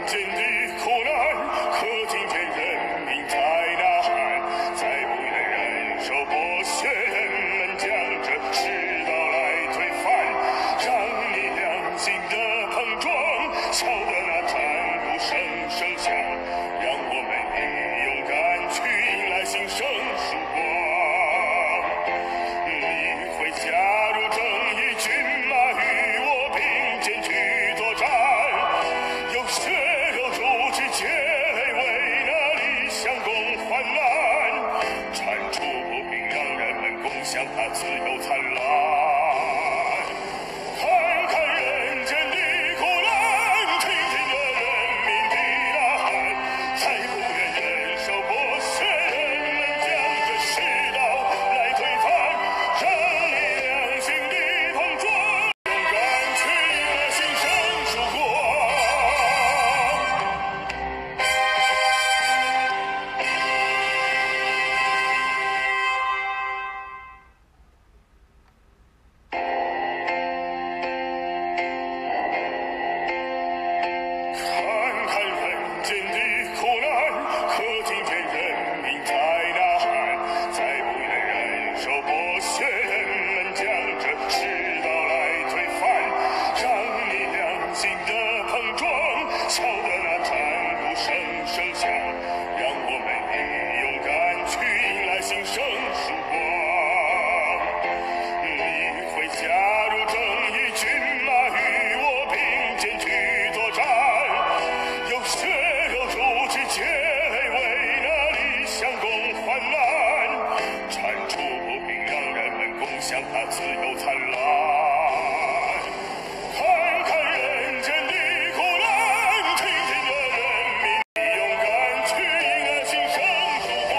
间的苦难，可今天人民在呐喊，再不能忍受剥削，人们将这世道来推翻，让你良心的碰撞，敲得那战鼓声声响，让我们以勇敢去迎来新生曙光。你会加入正义军吗？与我并肩去作战，有血肉铸之结泪，为那理想共患难，铲除不平，让人们共享它自由灿烂。看看人间的苦难，听听这人民的呐喊，再不愿忍受剥削，人们将这世道来推翻，让你良心的碰撞，勇敢去迎来新生曙光。看看人间的苦难，可今天人民在呐喊，再不愿忍受剥削，人们将这世道来推翻，让你良心的碰撞，敲得那战鼓声声响，让我们以勇敢去迎来新生曙光。你会加入正义军吗？与我并肩去作战，有血肉铸之结泪，为那理想共患难，铲除不平，让人们共享它自由灿烂。看看人间的苦难，听听这人民的勇敢去迎来新生曙光。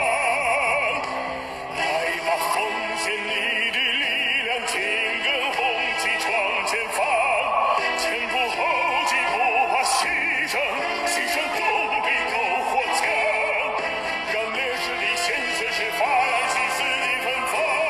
来吧，奉献你的力量，紧跟红旗闯前方，前仆后继，不怕牺牲，牺牲总比篝火强，让烈士的鲜血是发燃祭祀的芬芳。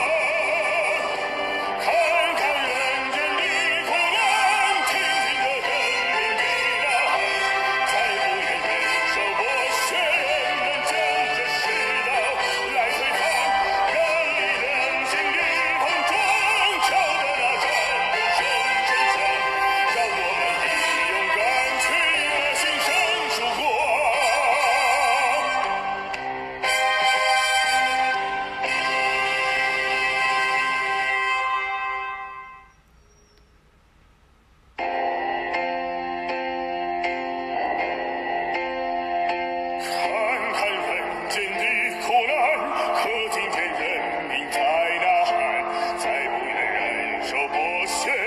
看看人间的苦难，听听这人民的呐喊，再不愿忍受剥削，人们将这世道来推翻，让你良心的碰撞，敲得那战鼓声声响，让我们以勇敢去迎来新生曙光。看看人间的苦难，可今天人民在呐喊，再不愿忍受剥削。